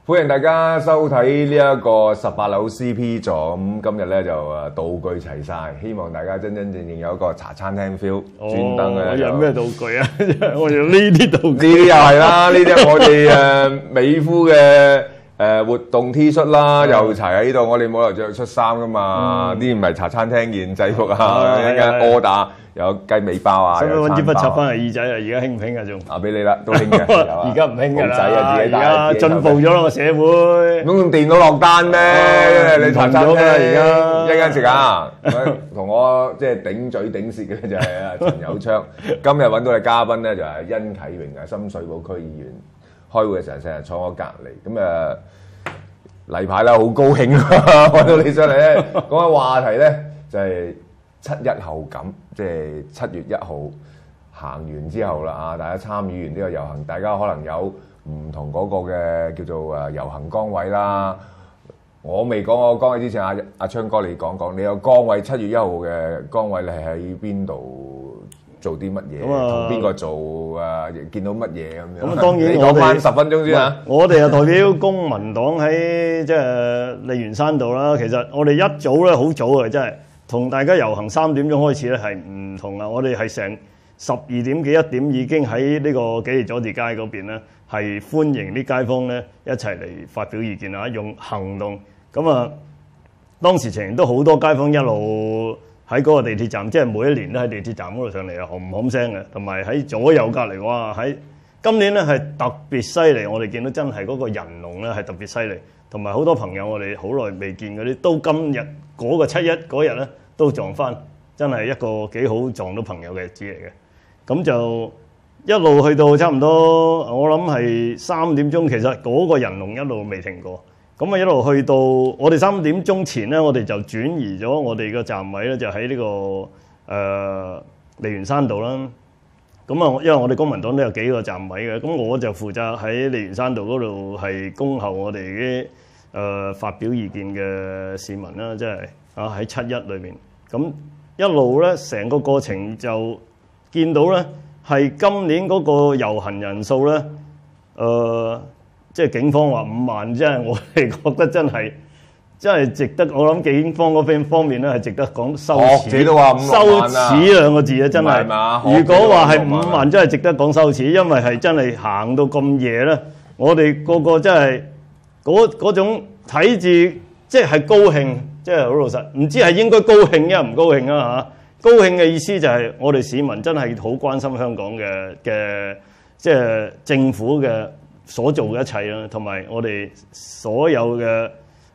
歡迎大家收睇呢一個18樓 CP 座。咁今日咧就道具齊晒，希望大家真真正正有一個茶餐廳 feel。專登我有咩道具啊？我有呢啲道具。 呢啲又係啦，呢啲係我哋美孚嘅活動 T 恤啦，又齊喺度。我哋冇理由着出衫噶嘛，呢啲唔係茶餐廳件制服啊，一間 order 有雞尾包啊。 使唔使揾支筆插翻嚟耳仔啊？而家興唔興啊？仲啊，俾你啦，都興嘅。 而家唔興㗎啦， 仔啊，自己帶。 而家進步咗啦個社會。 咁用電腦落單咩？你茶餐廳而家一間食啊？同我即係頂嘴頂舌嘅就係啊陳友昌。今日揾到嘅嘉賓咧就係殷啟榮啊，深水埗區議員。開會嘅時候成日坐我隔離，咁例牌啦，好高興啊！揾到你上嚟咧，講嘅話題咧就係7·1後感，即係7月1號行完之後啦啊！大家參與完呢個遊行，大家可能有唔同嗰個嘅叫做遊行崗位啦。我未講我崗位之前，阿昌哥你講講，你有崗位7月1號嘅崗位，你係喺邊度？做啲乜嘢？同邊個做啊？見到乜嘢咁樣？ 咁當然你講翻10分鐘先啊！ 我哋代表公民黨喺即係利園山道啦。其實我哋一早咧好早嘅，真係同大家遊行3點鐘開始咧係唔同啊！我哋係成12點幾1點已經喺呢個紀利佐治街嗰邊咧，係歡迎啲街坊咧一齊嚟發表意見啊！用行動咁啊！當時情形都好多街坊一路喺嗰個地鐵站，即係每一年都喺地鐵站嗰度上嚟啊，冚聲嘅，同埋喺左右隔離哇！喺今年咧係特別犀利，我哋見到真係嗰個人龍咧係特別犀利，同埋好多朋友我哋好耐未見嗰啲，都今日嗰個7·1嗰日咧都撞翻，真係一個幾好撞到朋友嘅日子嚟嘅。咁就一路去到差唔多，我諗係3點鐘，其實嗰個人龍一路未停過。咁啊一路去到我哋3點鐘前咧，我哋就轉移咗我哋個站位咧，就喺呢個利園山道啦。咁啊，因為我哋公民黨都有幾個站位嘅，咁我就負責喺利園山道嗰度係恭候我哋啲發表意見嘅市民啦，即係喺7·1裏邊。咁一路咧成個過程就見到咧係今年嗰個遊行人數咧，即係警方話5萬，即係我哋覺得真係值得。我諗警方嗰方面咧係值得講羞恥。 學者都話5萬羞恥兩個字啊，真係。如果話係5萬，真係值得講羞恥，因為係真係行到咁夜咧，我哋個個真係嗰種睇住即係高興，即係好老實。唔知係應該高興因為唔高興啊嚇。高興嘅意思就係我哋市民真係好關心香港嘅即係政府嘅所做嘅一切啦，同埋我哋所有嘅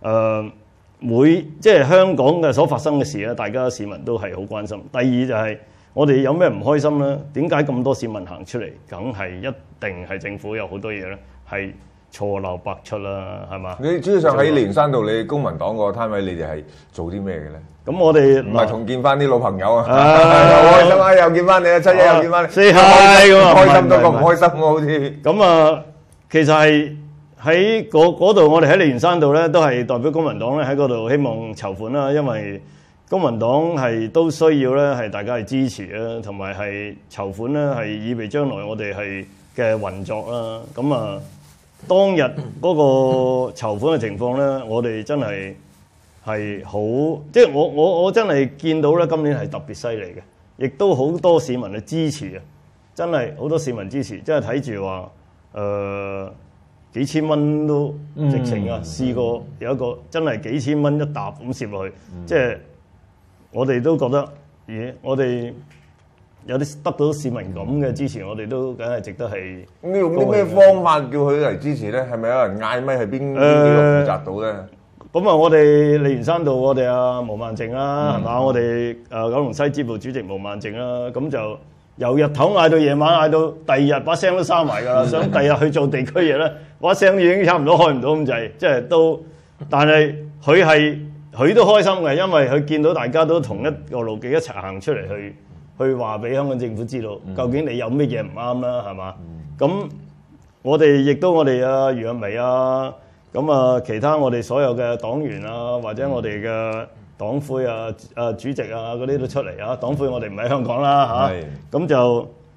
即係香港嘅所發生嘅事咧，大家市民都係好關心。第二就係我哋有咩唔開心咧？點解咁多市民行出嚟？梗係一定係政府有好多嘢咧，係錯漏百出啦，係嘛？ 你主要上喺利園山道，你公民黨個攤位，你哋係做啲咩嘅咧？ 咁我哋唔係同見翻啲老朋友啊，又開心啊，又見翻你啊，7·1又見翻你 ，say hi 咁啊， 開心多過唔開心喎，好似咁啊。其實係喺嗰度，我哋喺利園山道咧，都係代表公民黨咧喺嗰度希望籌款啦。因為公民黨係都需要咧，係大家係支持啦，同埋係籌款咧，係以備將來我哋係嘅運作啦。咁啊，當日嗰個籌款嘅情況咧，我哋真係好，即係我真係見到咧，今年係特別犀利嘅，亦都好多市民去支持啊！真係好多市民支持，即係睇住話。幾千蚊都直情啊！試過有一個真係幾千蚊一沓咁攝落去，即係我哋都覺得，我哋有啲得到市民咁嘅支持，我哋都梗係值得係。 咁你用啲咩方法叫佢嚟支持咧？係咪有人嗌咪？係邊幾個負責到咧？ 咁啊，我哋利園山道，我哋毛孟靜啦，係嘛？我哋九龍西支部主席毛孟靜啦，咁就。由日頭嗌到夜晚，嗌到第二日把聲都沙埋㗎啦。想第二日去做地區嘢咧，把聲已經差唔多開唔到咁滯，即係都。但係佢都開心嘅，因為佢見到大家都同一個路徑一齊行出嚟去話俾香港政府知道，究竟你有乜嘢唔啱啦，係嘛？咁我哋亦都我哋余若薇啊，咁啊其他我哋所有嘅黨員啊，或者我哋嘅。黨魁主席啊嗰啲都出嚟啊！黨魁我哋唔喺香港啦嚇，咁就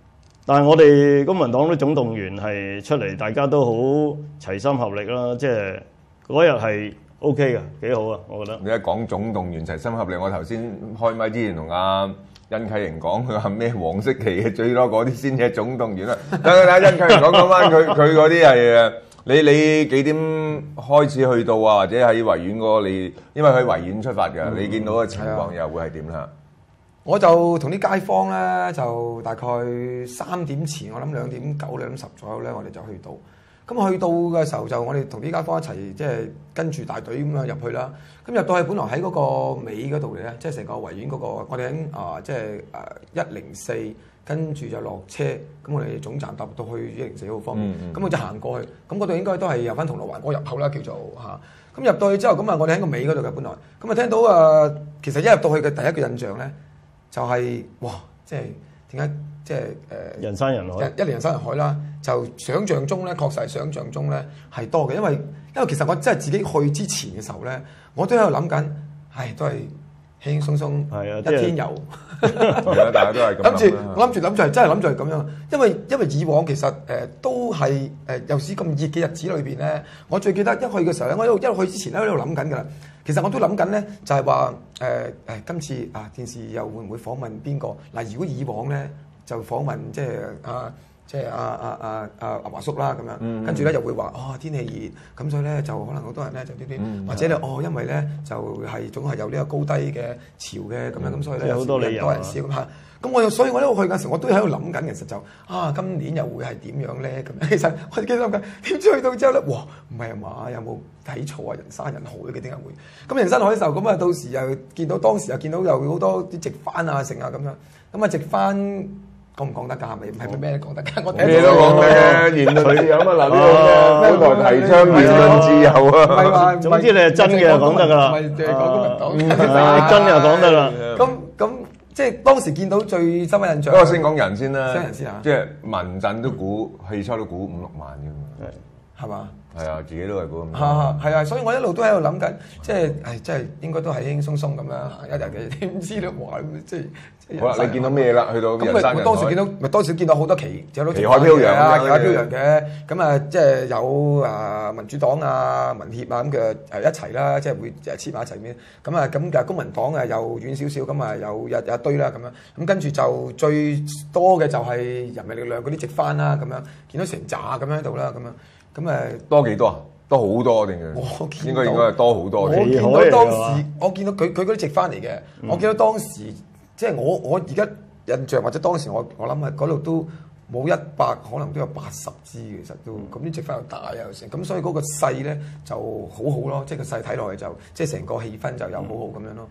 但係我哋公民黨啲總動員係出嚟，大家都好齊心合力啦，即係嗰日係 OK 嘅，幾好啊！我覺得。 你一講總動員齊心合力，我頭先開麥之前同阿殷啟瑩講，佢話咩黃色旗嘅最多嗰啲先至係總動員啦。等殷啟瑩講翻佢嗰啲係你幾點開始去到啊？或者喺維園嗰個你，因為佢維園出發㗎，你見到嘅情況又會係點啦？ 我就同啲街坊咧，就大概3點前，我諗2點9、2點10左右咧，我哋就去到。咁去到嘅時候就我哋同啲街坊一齊，即係跟住大隊咁樣入去啦。咁入到去本來喺嗰個尾嗰度嚟咧，即係成個維園嗰個，我哋喺即係104，跟住就落車。咁我哋總站搭到去104號方面。咁我就行過去。咁嗰度應該都係入翻銅鑼灣嗰個入口啦，叫做嚇。咁入到去之後，咁啊我哋喺個尾嗰度嘅本來。咁啊聽到其實一入到去嘅第一個印象咧。就係、哇！即係點解即係人山人海， 一嚟人山人海啦。就想像中咧，確實係想像中咧係多嘅，因為其實我真係自己去之前嘅時候咧，我都喺度諗緊，都係輕輕鬆鬆一天遊。 大家都係咁諗住係真係諗住係咁樣，因為以往其實都係又是咁熱嘅日子裏邊咧，我最記得一去嘅時候咧，我一路去之前咧喺度諗緊㗎啦。其實我都諗緊咧，就係話今次電視又會唔會訪問邊個？嗱，如果以往咧就訪問即係華叔啦咁樣，跟住咧又會話天氣熱，咁所以咧就可能好多人咧就啲或者咧因為咧就係總係有呢個高低嘅潮嘅咁樣，咁所以咧好多理由多人少咁嚇。咁所以我一路去嘅時候，我都喺度諗緊，其實就今年又會係點樣咧咁樣。其實我自己諗緊，點知去到之後咧，哇唔係啊嘛，有冇睇錯啊？人山人海嘅點解會？咁人山人海嘅時候，咁到時又見到當時又見到有好多啲直幡啊成啊咁樣。咁直幡講唔講得㗎？係咪咩都講得㗎？我咩都講嘅，言論自由啊嗱，呢個本來提倡言論自由啊。 唔係話， 總之你係真嘅就講得㗎啦。 唔係淨係講公民黨， 真嘅就講得啦。 咁即係當時見到最深嘅印象。 不過先講人先啦， 先人先即係民陣都估，起初都估5、6萬㗎嘛， 係嘛？ 係啊，自己都係估咁。 係啊，所以我一路都喺度諗緊，即係應該都係輕輕鬆鬆咁樣行一日嘅，點知咧哇！即係好啦，你見到咩啦？去到人山人海。 當時見到好多旗海飄揚啊， 旗海飄揚嘅。咁即係有民主黨啊、民協啊咁嘅一齊啦，即係會黐埋一齊面。咁嘅公民黨又遠少少，咁又一堆啦咁樣。咁跟住就最多嘅就係人民力量嗰啲直幡啦，咁樣見到成扎咁樣喺度啦，咁樣。 多幾多啊？多好多定係？應該係多好多。 我見到當時，我見到佢嗰啲直幡嚟嘅。我見到當時，即係我而家印象或者當時我諗係嗰度都冇100，可能都有80支其實都。咁啲直幡又大又成，咁所以嗰個勢咧就好好咯。即係個勢睇落去就，即係成個氣氛就又好好咁樣咯。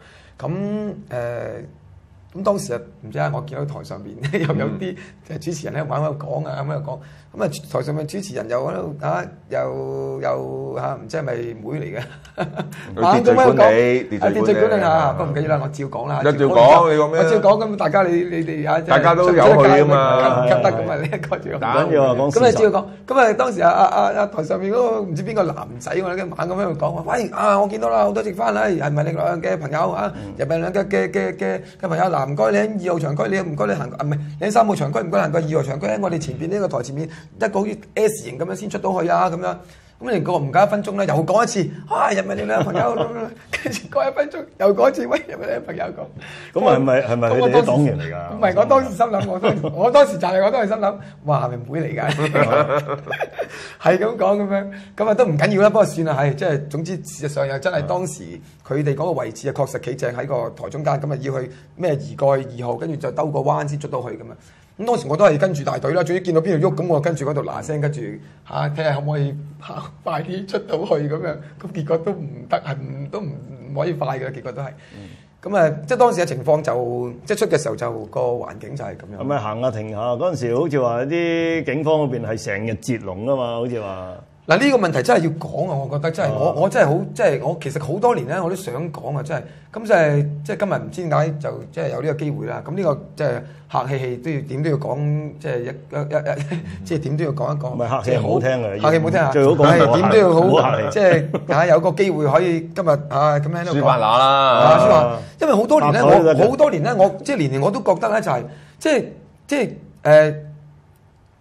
咁當時唔知我見到台上面又有啲主持人喺度玩喺度講啊，咁喺度講。咁台上面主持人又喺度又唔知係咪妹嚟嘅？ 秩序管理， 秩序管理啊！不過唔緊要啦，我照講啦。 照講，你講咩？ 我照講咁，大家你哋大家都有去啊嘛， 得咁啊！呢一個照講要講。 咁你照講。咁當時台上面嗰個唔知邊個男仔我咧，猛咁喺度講話，喂我見到啦，好多直幡啦，人民力量嘅朋友人民力量嘅朋友嗱，唔該你喺2號場區，你唔該你行唔係你喺3號場區，唔該行過2號場區喺我哋前邊呢個台前面。一個好似 S 型咁樣先出到去啊咁樣，咁你過唔夠1分鐘咧，又講一次，人民力量朋友，跟住過1分鐘又講一次，喂人民力量朋友講，咁係咪佢哋啲黨員嚟㗎？ 唔係，我當時心諗，我當時就係我都係心諗，哇係咪妹嚟㗎？係咁講咁樣，咁都唔緊要啦，不過算啦，即係總之事實上又真係當時佢哋嗰個位置確實企正喺個台中間，咁要去咩移過去2號，跟住就兜個彎先出到去咁啊。咁當時我都係跟住大隊啦，總之見到邊度喐，咁我跟住嗰度嗱聲，跟住睇下可唔可以跑快啲出到去咁樣。咁結果都唔得，都唔可以快嘅，結果都係。咁即係當時嘅情況就即係出嘅時候就個環境就係咁樣。 係咪行下停下？嗰陣時好似話啲警方嗰邊係成日截龍啊嘛，好似話。 嗱呢個問題真係要講啊！我覺得真係我真係好即係我其實好多年咧我都想講啊！真係咁即係今日唔知點解就即係有呢個機會啦。咁呢個即係客氣都要點都要講，即係即係點都要講一講。 唔係客氣好聽嘅， 客氣好聽啊！ 最好講點都要好，即係有個機會可以今日咁樣都講。 抒發下啦， 因為好多年咧，我好多年咧，我即係年年我都覺得咧就係即係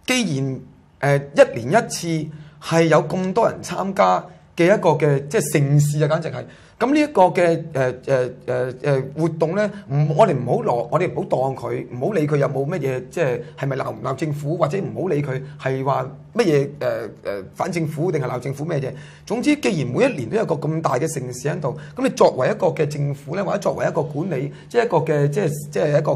既然一年一次係有咁多人參加嘅一個嘅即係盛事啊，簡直係。咁呢一個嘅活動咧，我哋唔好當佢，唔好理佢有冇乜嘢，即係咪鬧唔鬧政府，或者唔好理佢係話乜嘢反政府定係鬧政府咩嘢。總之，既然每一年都有個咁大嘅盛事喺度，咁你作為一個嘅政府咧，或者作為一個管理，即係一個嘅即係一個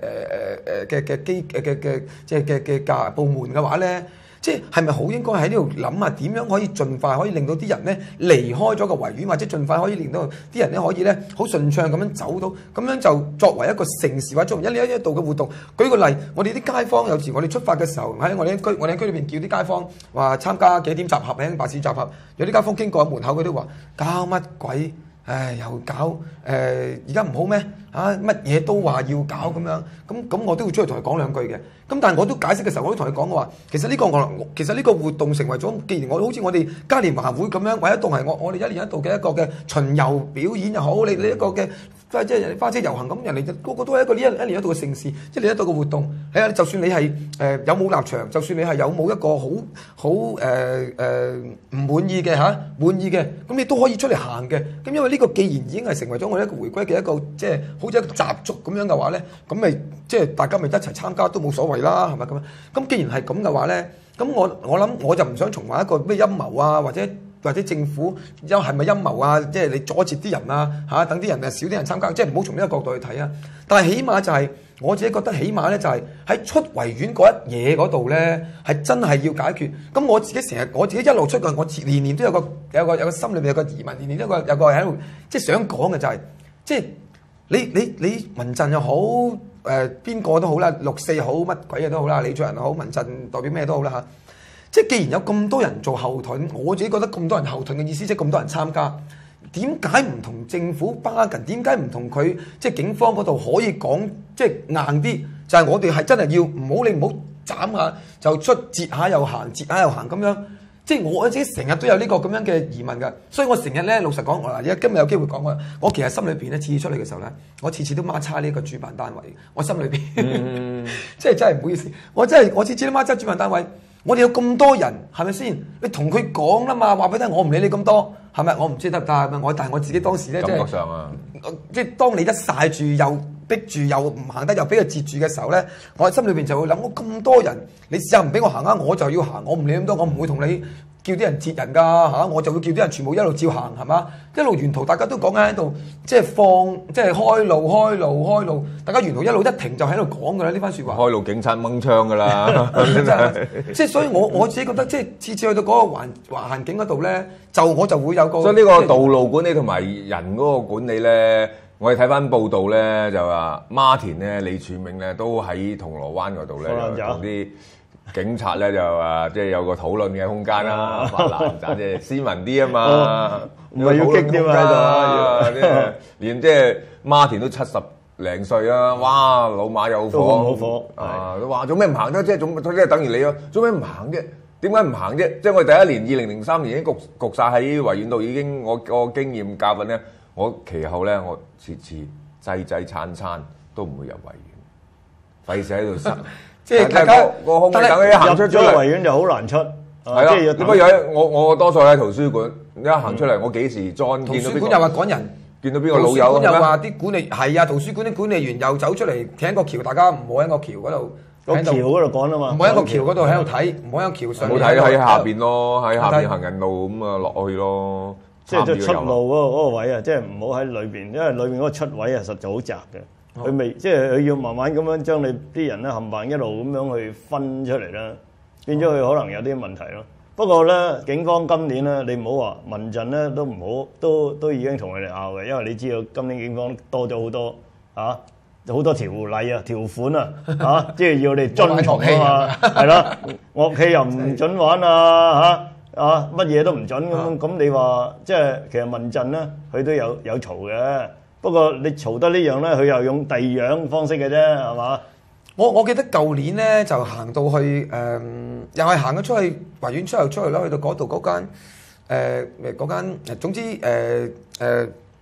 嘅部門嘅話咧。即係咪好應該喺呢度諗下點樣可以盡快可以令到啲人咧離開咗個維園，或者盡快可以令到啲人咧可以咧好順暢咁樣走到，咁樣就作為一個盛事或者作為一度嘅活動。舉個例，我哋啲街坊有時我哋出發嘅時候喺我哋區裏邊叫啲街坊話參加幾點集合喺巴士集合，有啲街坊經過喺門口佢都話搞乜鬼？唉，又搞而家唔好咩？乜嘢都話要搞咁樣，咁我都會出去同佢講兩句嘅。咁但係我都解釋嘅時候，我都同佢講話，其實呢個活動成為咗，既然好似我哋嘉年華會咁樣，或者當係我哋一年一度嘅一個嘅巡遊表演又好，你一個嘅即係花車遊行咁，人哋個個都係一個一年一度嘅盛事，一年一度嘅活動。係啊，就算你係有冇立場，就算你係有冇一個好唔滿意嘅滿意嘅，咁你都可以出嚟行嘅。咁因為呢個既然已經係成為咗我哋一個回歸嘅一個即係好似一個習俗咁樣嘅話咧，咁咪即係大家咪一齊參加都冇所謂啦，係咪咁樣？咁既然係咁嘅話咧，咁我諗我就唔想重話一個咩陰謀啊，或者政府又係咪陰謀啊？即係你阻截啲人啊等啲人少啲人參加，即係唔好從呢個角度去睇啊。但係起碼就係我自己覺得，起碼咧就係喺出維園嗰一嘢嗰度咧，係真係要解決。咁我自己一路出嘅，我年年都有個心裏面有個疑問，年年都有個喺度即係想講嘅就係，即係你民陣又好，邊個都好啦，六四好乜鬼嘢都好啦，李卓人又好，民陣代表咩都好啦嚇。即係既然有咁多人做後盾，我自己覺得咁多人後盾嘅意思，即係咁多人參加，點解唔同政府bargain？點解唔同佢即係警方嗰度可以講即係硬啲？就係我哋係真係要唔好斬下就出截下又行，截下又行咁樣。即係我自己成日都有呢個咁樣嘅疑問㗎，所以我成日咧老實講，我今日有機會講我其實心裏邊咧次次出嚟嘅時候咧，我次次都孖叉呢個主辦單位，我心裏邊即係真係唔好意思，我次次都孖叉主辦單位。我哋有咁多人，係咪先？你同佢講啦嘛，話俾佢聽，我唔理你咁多，係咪？我唔知得唔得，但係我自己當時咧， 感覺上啊， 即係當你一曬住又逼住又唔行得，又俾佢截住嘅時候咧，我心裏邊就會諗：我咁多人，你試下唔俾我行啊，我就要行，我唔理咁多，我唔會同你叫啲人截人㗎嚇，我就會叫啲人全部一路照行，係嘛？一路沿途大家都講緊喺度，即係開路，大家沿途一路一停就喺度講㗎啦，呢番説話。開路警察掹槍㗎啦， 即係所以我自己覺得，即係次次去到嗰個環境嗰度咧，我就會有個。 所以呢個道路管理同埋人嗰個管理咧，我哋睇翻報道咧就話孖田咧、李柱銘咧都喺銅鑼灣嗰度咧同啲警察咧就即係有個討論嘅空間啦，發爛渣即係斯文啲啊嘛， 唔係要激啲嘛， 連即係孖田都70零歲啦，哇老馬有火啊！話做咩唔行得？即係等於你咯，做咩唔行啫？點解唔行啫？即係我哋第一年2003年已經焗晒喺維園度，已經我經驗教訓咧，我其後咧我次濟餐都唔會入維園，費事喺度塞。 即係大家個空間等佢行出咗維園就好難出， 係啦。點解有我多數喺圖書館，一行出嚟我幾時再見到邊個？ 圖書館又話趕人， 見到邊個老友咁又話啲管理係啊，圖書館啲管理員又走出嚟企個橋，大家唔好喺個橋嗰度。 個橋嗰度趕啊嘛， 唔好喺個橋嗰度喺度睇，唔好喺橋上。 唔好睇喺下邊咯，喺下邊行人路咁啊落去咯。 即係出路嗰個位啊，即係唔好喺裏邊，因為裏邊嗰個出位啊實在好窄嘅。佢未即係佢要慢慢咁樣將你啲人咧冚唪唥一路咁樣去分出嚟啦，變咗佢可能有啲問題咯。不過咧，警方今年咧，你唔好話民陣咧都唔好，都已經同佢哋拗嘅，因為你知道今年警方多咗好多好多條例啊、條款啊即係要你遵從啊嘛，係啦，樂器又唔準玩啊乜嘢都唔準咁你話即係其實民陣咧，佢都有嘈嘅。不過你嘈得呢樣咧，佢又用第二樣方式嘅啫，係嘛？ 我記得舊年咧就行到去又係行咗出去維園出去啦，去到嗰度嗰間總之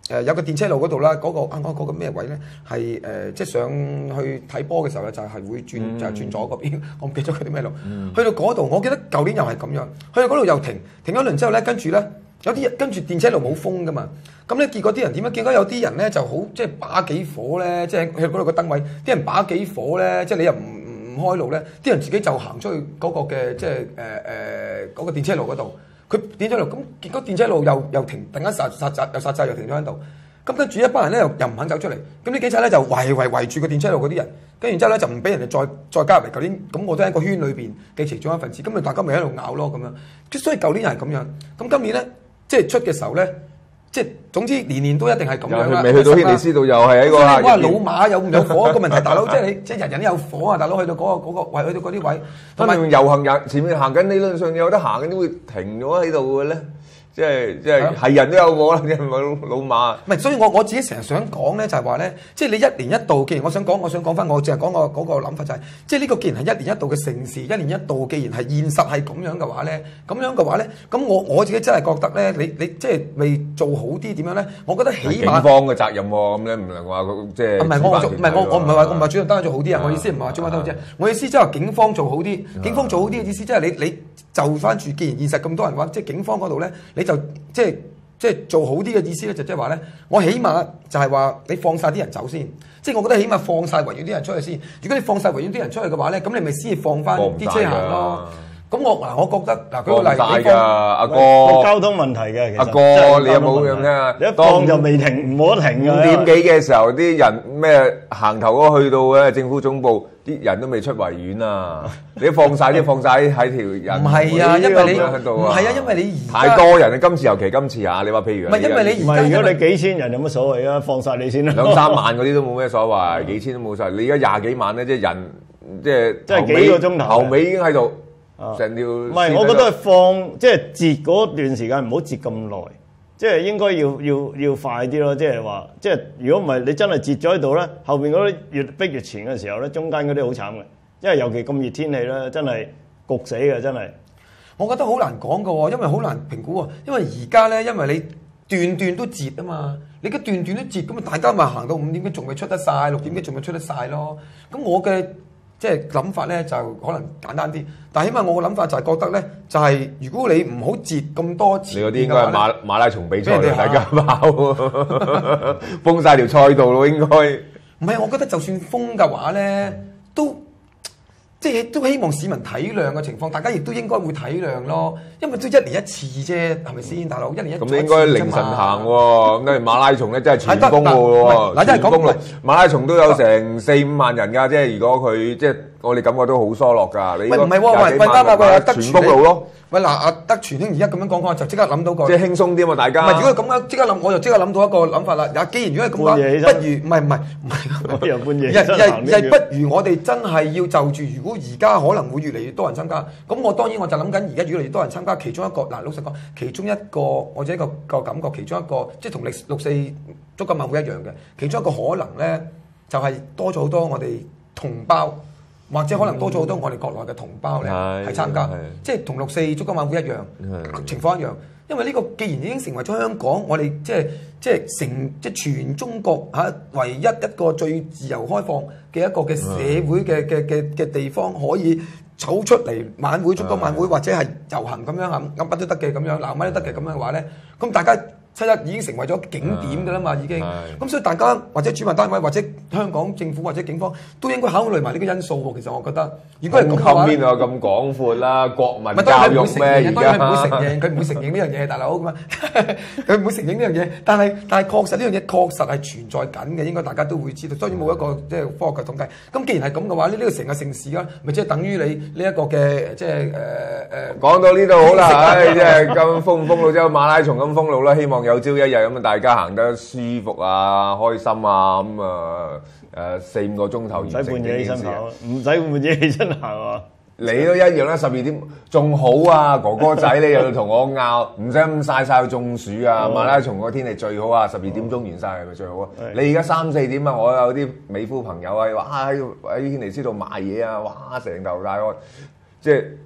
有個電車路嗰度啦，嗰個咩位咧？係即係上去睇波嘅時候咧，就係會轉就係轉左嗰邊，我唔記得咗佢啲咩路。去到嗰度，我記得舊年又係咁樣，去到嗰度又停咗一輪之後咧，跟住咧有啲跟住電車路冇風噶嘛，咁咧結果啲人點樣？結果有啲人咧就好即係把幾火咧，即係去嗰度個燈位，啲人把幾火咧，即係你又唔開路咧，啲人自己就行出去嗰個嘅即係嗰個電車路嗰度。佢電車路咁，結果電車路又停，突然間剎掣又停咗喺度。咁跟住一班人咧又唔肯走出嚟，咁啲警察咧就圍住個電車路嗰啲人，跟住之後咧就唔俾人哋再加入嚟。舊年咁我都喺個圈裏邊嘅其中一份子，咁咪大家咪喺度咬咯咁樣。所以舊年又係咁樣，咁今年咧即係出嘅時候咧，即係總之年年都一定係咁樣啦。 未去到軒尼詩道又係喺個我話老馬有唔有火個問題，大佬即係你即係人人都有火啊！大佬去到嗰個位，去到嗰啲位， 同埋遊行人前面行緊，理論上有得行嘅都會停咗喺度嘅咧。即係人都有火啦，即係老馬。 唔係，所以我自己成日想講咧，就係話咧，即係你一年一度。既然我想講翻，我淨係講嗰個諗法就係，即係呢個既然係一年一度嘅盛事，一年一度，既然係現實係咁樣嘅話咧，咁我自己真係覺得咧，你即係未做好啲點樣咧？我覺得起碼警方嘅責任喎，咁咧唔能話即係唔係我唔係主動單做好啲啊！我意思唔係話主動單做好啲，我意思即係話警方做好啲，警方做好啲嘅意思即係你就翻住，既然現實咁多人話，即係警方嗰度咧，你就即係做好啲嘅意思咧，就即係話咧，我起碼就係話你放晒啲人走先，即係我覺得起碼放晒維園啲人出去先。如果你放晒維園啲人出去嘅話咧，咁你咪先放翻啲車行咯。咁我覺得嗱，舉個例， 你放阿哥交通問題嘅，其實阿哥你有冇咁咧？ 你一放就未停，唔好停嘅。 5點幾嘅時候，啲人咩行頭嗰去到咧政府總部，啲人都未出維園啊！你放晒喺條人， 唔係啊，因為你唔係啊，因為你而太多人啊！今次尤其今次啊，你話譬如唔係因為你唔係，如果你幾千人有乜所謂啊？放晒你先啦 ，2、3萬嗰啲都冇咩所謂，幾千都冇所謂。你而家廿幾萬咧，即係人即係幾個鐘頭， 後尾已經喺度。成條唔係，我覺得係放即係截嗰段時間唔好截咁耐，即係應該要快啲咯。即係話，即係如果唔係你真係截咗喺度咧，後邊嗰啲越逼越前嘅時候咧，中間嗰啲好慘嘅，因為尤其咁熱天氣咧，真係焗死嘅，真係。 我覺得好難講㗎喎，因為好難評估喎。因為而家咧，因為你段段都截啊嘛，你嘅段段都截，咁啊大家咪行到5點幾仲未出得晒，6點幾仲未出得晒咯。咁我嘅即係諗法咧就可能簡單啲，但係起碼我嘅諗法就係覺得咧，就係如果你唔好截咁多次， 你嗰啲應該係馬拉松比賽嚟，大家跑封晒條賽道咯，應該。 唔係，我覺得就算封嘅話咧，都即係都希望市民體諒嘅情況，大家亦都應該會體諒咯，因為都1年1次啫，係咪先，大佬1年1次。咁你應該凌晨行喎，咁跟住馬拉松咧真係全封嘅喎， 嗱，真係講馬拉松都有成4、5萬人㗎，即係如果佢即係我哋感覺都好疏落㗎。你唔係喎，喂啱得全封路咯。 喂嗱，阿德全兄而家咁樣講就即刻諗到個， 即係輕鬆啲嘛，大家。 唔係，如果咁樣即刻諗，我就即刻諗到一個諗法啦。既然如果係咁講，不如唔係， 又半夜日不如我哋真係要就住，如果而家可能會越嚟越多人參加，咁我當然我就諗緊而家越嚟越多人參加，其中一個嗱，老實講，其中一個或者一個感覺，其中一個即係同6·4足球晚會一樣嘅，其中一個可能咧就係多咗好多我哋同胞。或者可能多咗好多我哋國內嘅同胞咧係參加，即係同6·4足球晚會一樣情況一樣。因為呢個既然已經成為咗香港，我哋即係全中國唯一一個最自由開放嘅一個嘅社會嘅地方，可以走出嚟晚會足球晚會或者係遊行咁樣噏乜都得嘅咁樣，鬧乜都得嘅咁樣嘅話咧，咁大家7·1已經成為咗景點㗎啦嘛，已經。咁所以大家或者主辦單位或者香港政府或者警方都應該考慮埋呢個因素喎。其實我覺得，如果係咁嘅話， 邊度有咁廣闊啦？國民教育咩？ 當然佢唔會承認，佢唔會承認呢樣嘢，大佬咁啊，佢唔會承認呢樣嘢。但係確實呢樣嘢確實係存在緊嘅，應該大家都會知道。當然冇一個即係科學嘅統計。咁既然係咁嘅話，呢個成個盛事啦，咪即係等於你呢一個嘅即係講到呢度好啦，即係咁封唔封路之後，馬拉松咁封路啦，希望有朝一日咁啊，大家行得舒服啊，開心啊，咁4、5個鐘頭完成呢件事， 唔使半夜起身行啊！ 你都一樣啦，12點仲好啊，哥哥仔你又同我拗，唔使咁曬去中暑啊！馬拉松個天氣最好啊，12點鐘完晒係咪最好啊？你而家3、4點啊，我有啲美孚朋友啊，哇喺軒尼詩道賣嘢啊，哇成頭大汗，即係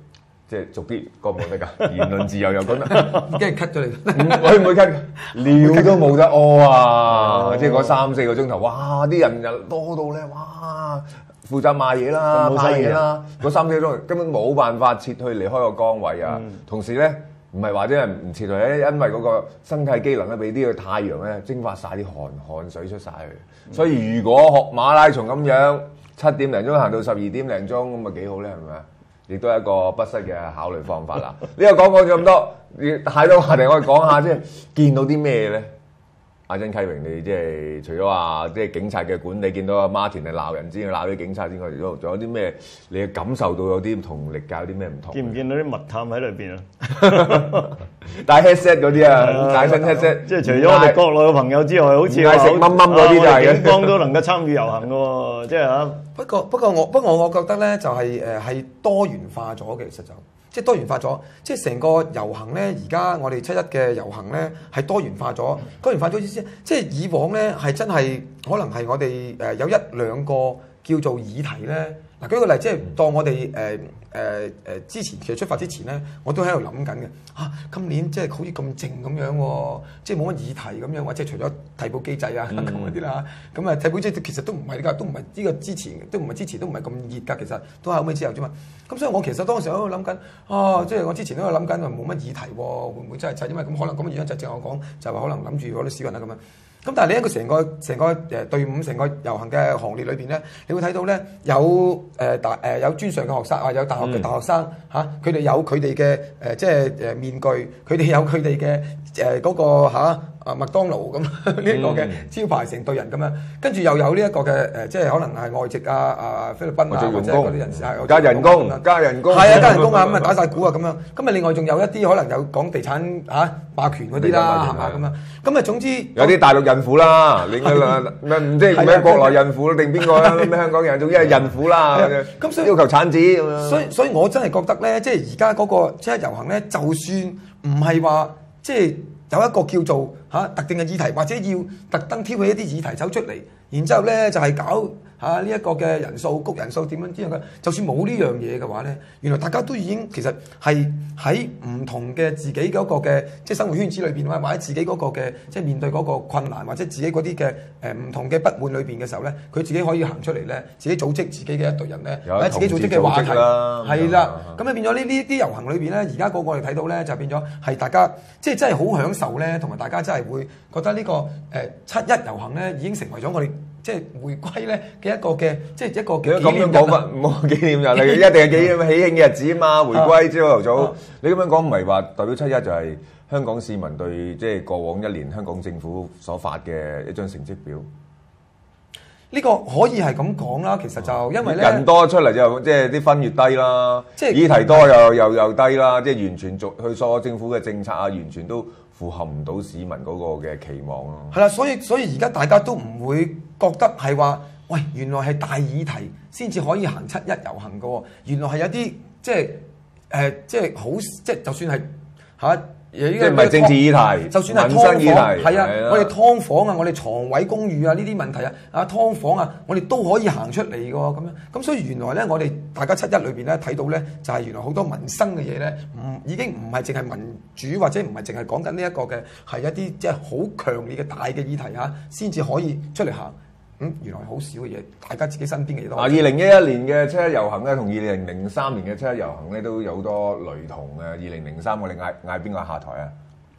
即係逐啲講冇得㗎，言論自由又講得， 跟住 cut 咗你。 會唔會 cut？尿都冇得屙啊！即係嗰3-4個鐘頭，哇！啲人又多到咧，哇！負責賣嘢啦、派嘢啦，嗰3-4個鐘根本冇辦法撤去離開個崗位啊！同時咧，唔係話啲人唔撤去咧，因為嗰個生態機能咧，俾啲個太陽咧蒸發晒啲汗水出晒去。所以如果學馬拉松咁樣7點零鐘行到12點零鐘，咁咪幾好咧？係咪啊？亦都係一個不失嘅考慮方法啦。呢個講咗咁多，太多話題，我哋講下即係見到啲咩咧？阿曾啟榮，你即係除咗話即係警察嘅管理，見到阿 Martin 係鬧人之外，鬧啲警察之外，仲有啲咩？你嘅感受到有啲同歷屆有啲咩唔同？ 見唔見到啲密探喺裏邊啊？ 戴 headset 嗰啲啊，戴新 headset， 即係除咗我哋國內嘅朋友之外，好似嗌食蚊蚊嗰啲就係嘅。 警方都能夠參與遊行嘅喎，即係嚇。 不過我覺得咧就係多元化咗嘅，其實就即係多元化咗，即係成個遊行咧。而家我哋7·1嘅遊行咧係多元化咗，多元化咗意思即係以往咧係真係可能係我哋有1-2個叫做議題咧。嗱，舉個例，即係當我哋之前其實出發之前咧，我都喺度諗緊嘅。今年即係好似咁靜咁樣喎，即係冇乜議題咁樣，或者除咗替補機制啊咁嗰啲啦。咁替補機制其實都唔係㗎，都唔係呢個之前，都唔係咁熱㗎。其實都係後尾之後啫嘛。咁所以我其實當時喺度諗緊，即係我之前都喺度諗緊冇乜議題喎，會唔會真係因為咁可能咁嘅原因就正我講就話可能諗住嗰啲市民啊咁樣。咁但係你一個成個隊伍、成個遊行嘅行列裏邊咧，你會睇到咧有有專上嘅學生有大學嘅大學生佢哋有佢哋嘅即係面具，佢哋有佢哋嘅嗰個麥當勞咁呢一個嘅招牌成隊人咁樣，跟住又有呢一個嘅即係可能係外籍菲律賓或者嗰啲人士加人工，加人工咁打晒鼓啊咁樣，咁啊另外仲有一啲可能有講地產霸權嗰啲啦，係嘛咁樣，咁啊總之有啲大陸孕婦啦，另外唔知咩國內孕婦定邊個啦，咩香港人，總之係孕婦啦， 咁所以要求產子咁樣。 所以我真係覺得咧，即係而家嗰個7·1遊行咧，就算唔係話即係有一個叫做特定嘅議題，或者要特登挑起一啲議題走出嚟，然之後咧就係搞呢一個嘅人數谷人數點樣之類嘅，就算冇呢樣嘢嘅話咧，原來大家都已經其實係喺唔同嘅自己嗰個嘅即係生活圈子裏邊或者自己嗰個嘅即係面對嗰個困難或者自己嗰啲嘅唔同嘅不滿裏邊嘅時候咧，佢自己可以行出嚟咧，自己組織自己嘅一隊人咧，或者自己組織嘅話題係啦，咁啊變咗呢啲遊行裏邊咧，而家個個哋睇到咧就變咗係大家即係真係好享受咧，同埋大家真係會覺得呢個7·1遊行咧已經成為咗我哋。即係回歸咧嘅一個嘅，即係一個嘅紀念日。咁樣講法唔好紀念日，你一定係紀念喜慶嘅日子啊嘛！回歸朝頭早，你咁樣講唔係話代表7·1就係香港市民對即係過往1年香港政府所發嘅一張成績表。呢個可以係咁講啦，其實就因為咧人多出嚟就即係啲分越低啦，即係議題多又低啦，即係完全去所有政府嘅政策啊，完全都符合唔到市民嗰個嘅期望咯。係啦，所以而家大家都唔會覺得係話，喂，原來係大議題先至可以行7·1遊行嘅喎，原來係有啲即係好即係就算係即係唔係政治議題，就算係民生議題，係啊，我哋劏房啊，我哋床位公寓啊，呢啲問題啊，劏房啊，我哋都可以行出嚟嘅喎，咁樣，咁所以原來咧，我哋大家7·1裏邊咧睇到咧，就係原來好多民生嘅嘢咧，已經唔係淨係民主或者唔係淨係講緊呢一個嘅，係一啲即係好強烈嘅大嘅議題先至可以出嚟行。原來好少嘅嘢，大家自己身邊嘅嘢都。2011年嘅7·1遊行咧，同2003年嘅7·1遊行咧都有好多雷同嘅。2003我哋嗌邊個下台啊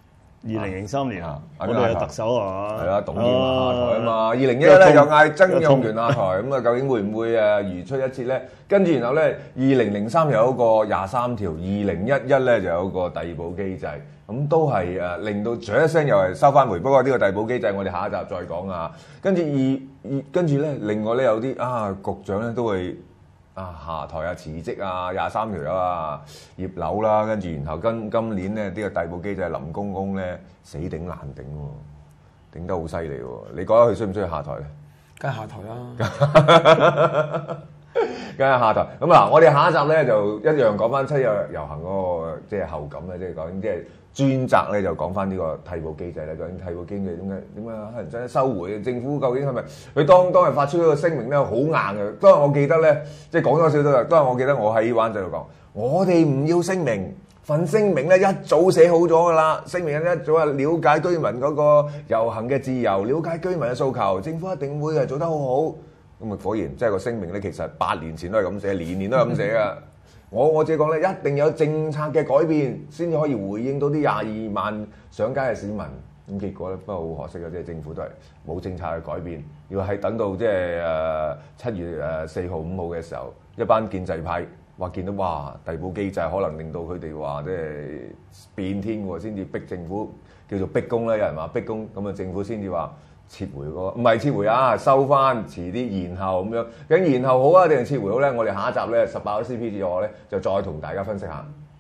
？2003年我哋係特首啊嘛。係啦，董建華下台啊嘛。2011咧又嗌曾蔭權下台，咁啊究竟會唔會如出一轍咧？跟住然後咧，2003有一個23條，2011咧就有一個遞補機制。咁都係令到啜一聲又係收翻回，不過呢個遞補機制我哋下一集再講啊。跟住咧，另外咧有啲局長咧都會下台啊、辭職啊、23條啊、葉劉啦，跟住然後今年咧呢個遞補機制林公公咧死頂難頂喎，頂得好犀利喎。你覺得佢需唔需要下台咧？梗係下台啦。 跟住下台咁嗱，我哋下一集咧就一樣講翻七日遊行嗰個即係後感咧，即係講即係專責咧就講翻呢個替補機制咧。究竟替補機制點解黑人真係收回？政府究竟係咪佢當日發出一個聲明咧好硬嘅？當日我記得咧，即係講多少少。當日我記得我喺灣仔度講，我哋唔要聲明。份聲明咧一早寫好咗㗎啦，聲明一早係了解居民嗰個遊行嘅自由，了解居民嘅訴求，政府一定會係做得好好。咁啊果然，即係個聲明咧，其實8年前都係咁寫，年年都係咁寫㗎。我自己講咧，一定有政策嘅改變，先至可以回應到啲22萬上街嘅市民。咁結果咧，不過好可惜嘅，即係政府都係冇政策嘅改變，要係等到即係7月4號5號嘅時候，一班建制派。話見到哇，遞補機制可能令到佢哋話即係變天喎，先至逼政府叫做逼宮啦。有人話逼宮，咁啊政府先至話撤回嗰個，唔係撤回啊，收翻遲啲延後咁樣。究竟延後好啊定係撤回好咧？我哋下一集咧18CP 之後咧就再同大家分析下。